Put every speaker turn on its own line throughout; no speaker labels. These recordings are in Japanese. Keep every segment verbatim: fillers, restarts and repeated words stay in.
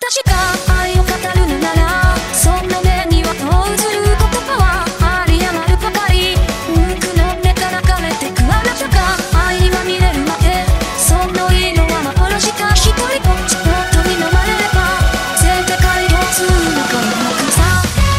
私が愛を語るのならその目には遠ずる言葉はあり余るばかり。無垢の目から枯れてくあなたが愛にまみれるまでその色は幻か一人ぼっちの飛び飲まれれば全世界共通の孤独さ。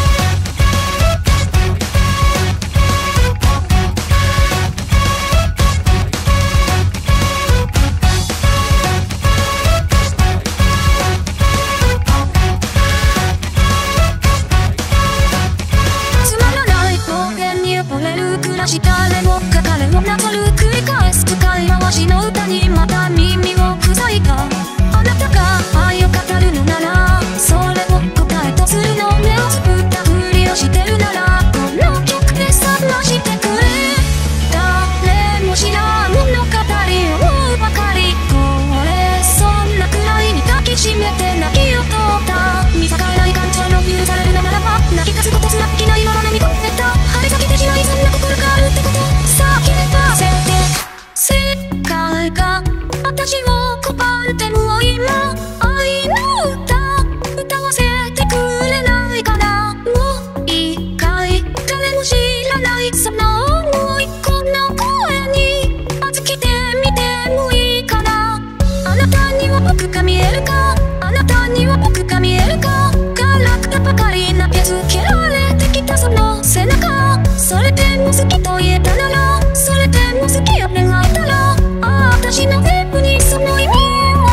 誰もか彼もなぞる繰り返す使い回しの歌にまた耳を塞いだ。あなたが愛を語るのならそれを答えとするの。目をつぶったふりをしてるならこの曲で覚ましてくれ。誰も知らん物語をばかりこれそんなくらいに抱きしめて泣きを取った見境ない感情の許されるのならば泣き出すことすらできないまま飲み込めた張り裂けてしまいそんな心があるってことさあ決めさせて。世界が私を拒んでも今愛の歌歌わせてくれないかな。もう一回誰も知らないその想いこの声に預けてみてもいいかな。あなたには僕が見えるかあなたには僕が見えるかガラクタばかり投げつけられてきたその背中。それでも好きと言えたならそれでも好きを願えたらああ私の全部にその意味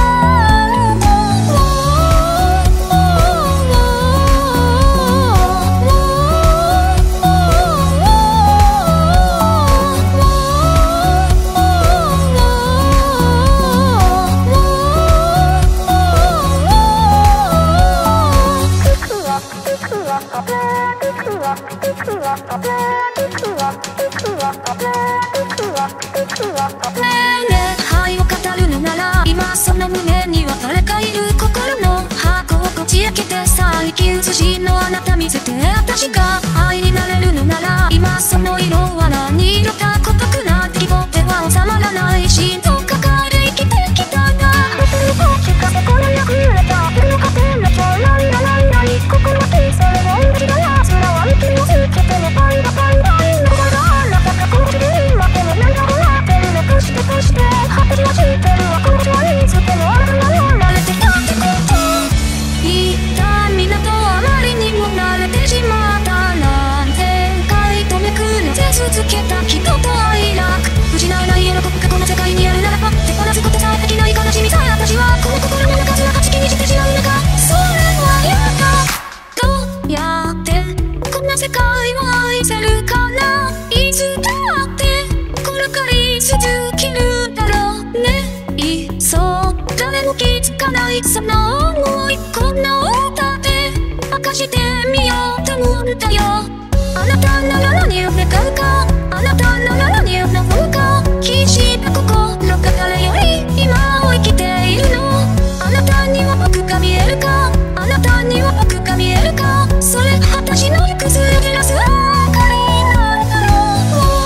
愛を語るのなら今その胸には誰かいる心の箱をこじ開けてさあ生き写しのあなた見せて。私が愛になれるのなら今その色は何色か孤独な出来事では収まらない心臓抱えて生きてきたんだ。心なく揺れた手の糧の超ライラライライ心は消それを同じだやつらは息をつけてもパイがパイパイの声があなたがこの地で今でも何だろうなってるのかしてかして果ては知ってるわこの地はいつでもあなたが慣れてきたってこと一旦港あまりにも慣れてしまったなんて回とめくのせ続けた人と愛楽失わない喜びがこの世界にあるならば手放すことさえできない悲しみさえ私はこの心の中すら勝ち気にしてしまうのか。それは嫌だどうやってこんな世界を愛せるかな。いつだってこれから続けるだろうね。いっそ誰も気づかないその想いこの歌で明かしてみようと思うんだよ。あなたなら何を願うかあなたなら何を思うか決した心が誰より今を生きているの。あなたには僕が見えるかあなたには僕が見えるかそれ私の行く末を照らす明かりなんだろう。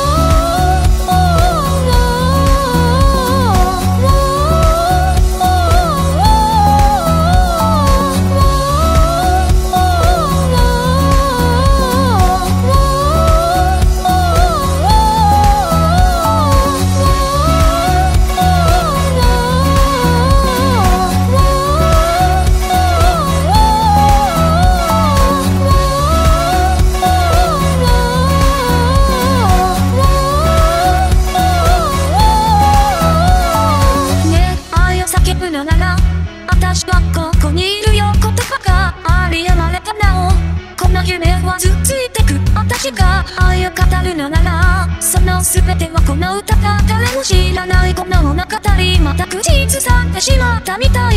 私はここにいるよ言葉があり余れたなおこの夢はずっついてく。私が愛を語るのならその全てはこの歌が誰も知らないこの物語また口ずさんでしまったみたい。